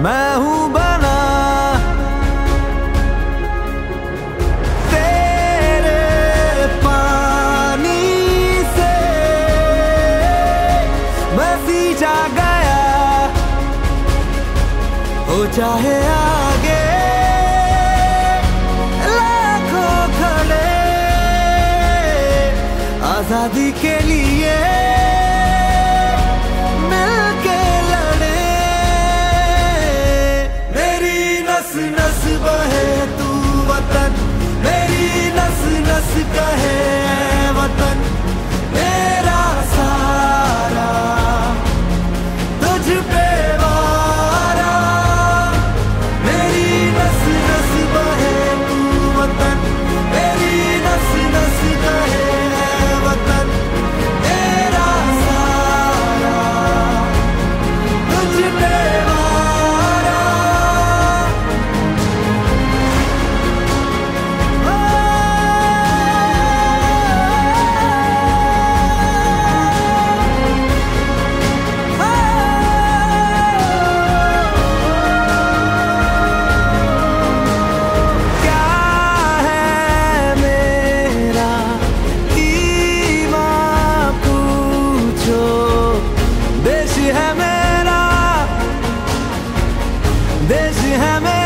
मैं हूँ बना तेरे पानी से, मैं सींचा गया हो चाहे आगे लाखों खड़े आजादी के लिए मिलके लड़े। मेरी नस नस बहे तू वतन, मेरी नस नस कहे वतन, मेरा सारा तुझ पे वारा। मेरी नस नस बहे तू वतन, मेरी नस नस कहे वतन, मेरा सारा तुझ पे वारा। क्या है मेरा ईमान पूछो, देश है मेरा, देश है मेरा।